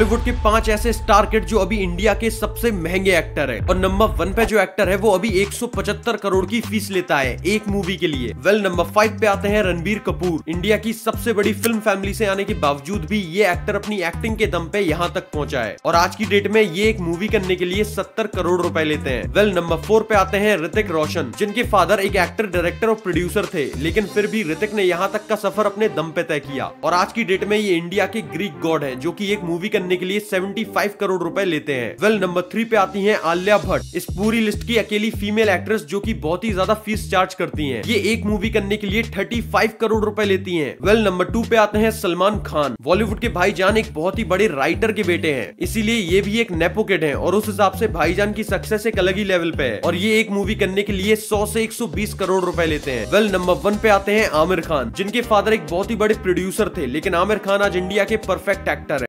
बॉलीवुड के 5 ऐसे star kid जो अभी इंडिया के सबसे महंगे एक्टर है। और नंबर 1 पे जो एक्टर है वो अभी 175 करोड़ की फीस लेता है एक मूवी के लिए। नंबर 5 पे आते हैं रणबीर कपूर। इंडिया की सबसे बड़ी फिल्म फैमिली से आने के बावजूद भी ये एक्टर अपनी एक्टिंग के दम पे यहाँ तक पहुंचा है और आज की डेट में ये एक मूवी करने के लिए 70 करोड़ रुपए लेते हैं। नंबर 4 पे आते हैं ऋतिक रोशन, जिनके फादर एक एक्टर, डायरेक्टर और प्रोड्यूसर थे, लेकिन फिर भी ऋतिक ने यहाँ तक का सफर अपने दम पे तय किया और आज की डेट में ये इंडिया के ग्रीक गॉड है, जो कि एक मूवी करने के लिए 75 करोड़ रुपए लेते हैं। नंबर 3 पे आती हैं आलिया भट्ट, इस पूरी लिस्ट की अकेली फीमेल एक्ट्रेस जो कि बहुत ही ज्यादा फीस चार्ज करती हैं। ये एक मूवी करने के लिए 35 करोड़ रुपए लेती हैं। नंबर 2 पे आते हैं सलमान खान। बॉलीवुड के भाईजान एक बहुत ही बड़े राइटर के बेटे हैं, इसीलिए ये भी एक नेपो किड है और उस हिसाब से भाईजान की सक्सेस एक अलग ही लेवल पे है और ये एक मूवी करने के लिए 100 से 120 करोड़ रुपए लेते हैं। नंबर 1 पे आते हैं आमिर खान, जिनके फादर एक बहुत ही बड़े प्रोड्यूसर थे, लेकिन आमिर खान आज इंडिया के परफेक्ट एक्टर है।